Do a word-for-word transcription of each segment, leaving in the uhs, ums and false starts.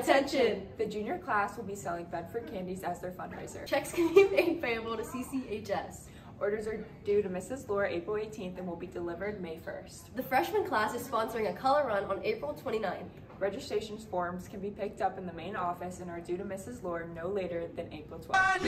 Attention! The junior class will be selling Bedford candies as their fundraiser. Checks can be made payable to C C H S. Orders are due to Missus Laura April eighteenth and will be delivered May first. The freshman class is sponsoring a color run on April twenty-ninth. Registration forms can be picked up in the main office and are due to Missus Laura no later than April twelfth.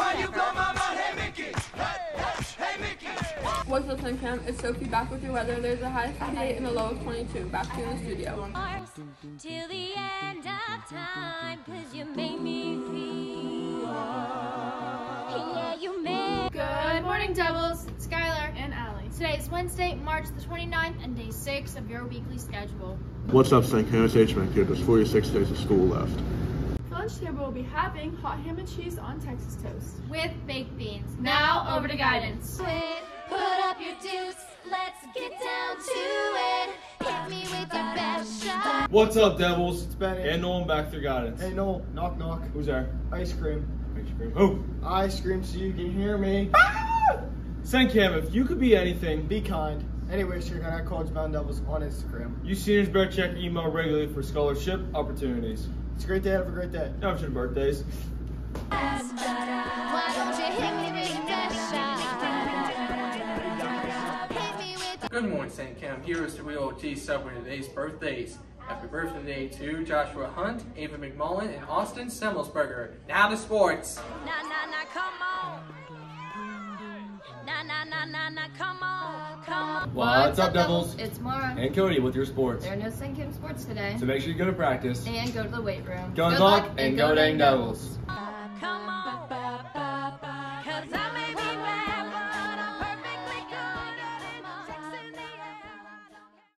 What's up, Saint Cam? It's Sophie back with your weather. There's a high of fifty-eight and a low of twenty-two. Back to you in the studio. Till the end of time, cause you make me feel. Yeah, you make. Good morning, Devils. Skylar and Allie. Today is Wednesday, March the twenty-ninth, and day six of your weekly schedule. What's up, Saint Cam? It's H-Man here. There's forty-six days of school left. For lunch table, we'll be having hot ham and cheese on Texas toast. With baked beans. Now, over to guidance. Put up your deuce, let's get down to it. Hit me with your best shot. What's up, Devils? It's Benny. And Nolan back through guidance. Hey, Noel. Knock, knock. Who's there? Ice cream. Ice cream. Who? Ice cream so you can hear me. Saint Cam, if you could be anything, Be kind. Anyways, check out College Bound Devils on Instagram. you seniors better check email regularly for scholarship opportunities. It's a great day. Have a great day. Now it's your birthdays. Why don't you hit me with your best shot? Hit me with Good morning, Saint Cam. Here is the Real O T celebrating today's birthdays. Happy birthday to Joshua Hunt, Ava McMullen, and Austin Semmelsberger. Now to sports. Nah, nah, nah, come on. Nah, nah, nah, nah, nah, come on, come on. What's up, Devils? It's Mara. And Cody with your sports. There are no Saint Kim sports today. So make sure you go to practice. And go to the weight room. Go and Good talk luck and go dang Devils. Come